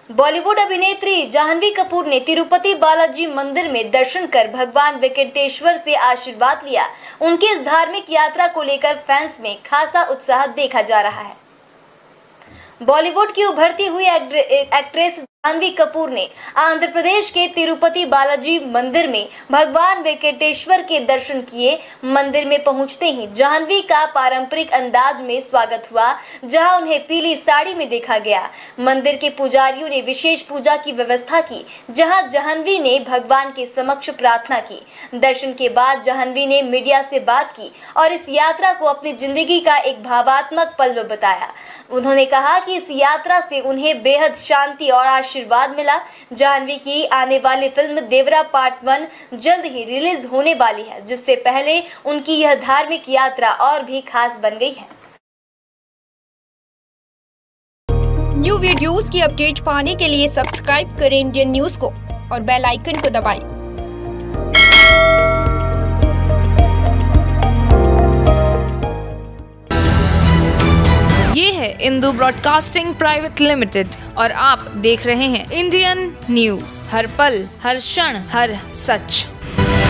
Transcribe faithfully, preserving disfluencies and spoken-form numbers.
बॉलीवुड अभिनेत्री जाह्नवी कपूर ने तिरुपति बालाजी मंदिर में दर्शन कर भगवान वेंकटेश्वर से आशीर्वाद लिया। उनकी इस धार्मिक यात्रा को लेकर फैंस में खासा उत्साह देखा जा रहा है। बॉलीवुड की उभरती हुई एक्ट्रेस जाह्नवी कपूर ने आंध्र प्रदेश के तिरुपति बालाजी मंदिर में भगवान वेंकटेश्वर के दर्शन किए। मंदिर में पहुंचते ही जाह्नवी का पारंपरिक अंदाज में स्वागत हुआ, जहां उन्हें पीली साड़ी में देखा गया। मंदिर के पुजारियों ने विशेष पूजा की व्यवस्था की, जहां जाह्नवी ने भगवान के समक्ष प्रार्थना की। दर्शन के बाद जाह्नवी ने मीडिया से बात की और इस यात्रा को अपनी जिंदगी का एक भावात्मक पल बताया। उन्होंने कहा कि इस यात्रा से उन्हें बेहद शांति और आशीर्वाद मिला। जाह्नवी की आने वाली फिल्म देवरा पार्ट वन जल्द ही रिलीज होने वाली है, जिससे पहले उनकी यह धार्मिक यात्रा और भी खास बन गई है। न्यू वीडियोस की अपडेट पाने के लिए सब्सक्राइब करें इंडियन न्यूज को और बेल आइकन को दबाएं। ये है इंदू ब्रॉडकास्टिंग प्राइवेट लिमिटेड और आप देख रहे हैं इंडियन न्यूज, हर पल, हर क्षण, हर सच।